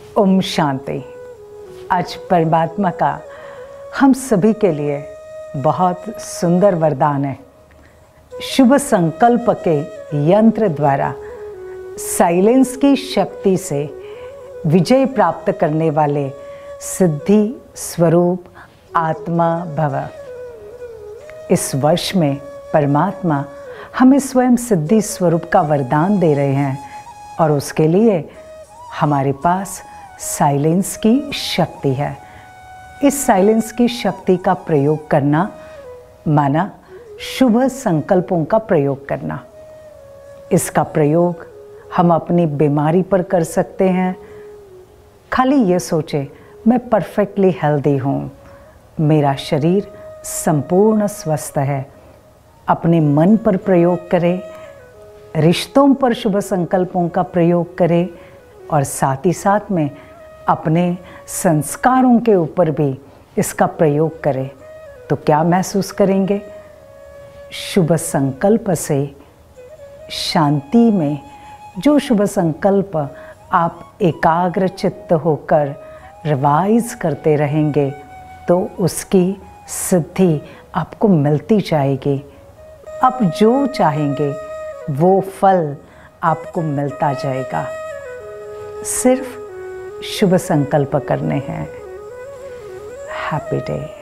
ओम शांति। आज परमात्मा का हम सभी के लिए बहुत सुंदर वरदान है। शुभ संकल्प के यंत्र द्वारा साइलेंस की शक्ति से विजय प्राप्त करने वाले सिद्धि स्वरूप आत्मा भव। इस वर्ष में परमात्मा हमें स्वयं सिद्धि स्वरूप का वरदान दे रहे हैं और उसके लिए हमारे पास साइलेंस की शक्ति है। इस साइलेंस की शक्ति का प्रयोग करना माना शुभ संकल्पों का प्रयोग करना। इसका प्रयोग हम अपनी बीमारी पर कर सकते हैं। खाली ये सोचें, मैं परफेक्टली हेल्दी हूँ, मेरा शरीर संपूर्ण स्वस्थ है। अपने मन पर प्रयोग करें, रिश्तों पर शुभ संकल्पों का प्रयोग करें और साथ ही साथ में अपने संस्कारों के ऊपर भी इसका प्रयोग करें। तो क्या महसूस करेंगे? शुभ संकल्प से शांति में जो शुभ संकल्प आप एकाग्र चित्त होकर रिवाइज करते रहेंगे तो उसकी सिद्धि आपको मिलती जाएगी। आप जो चाहेंगे वो फल आपको मिलता जाएगा। सिर्फ शुभ संकल्प करने हैं। Happy day.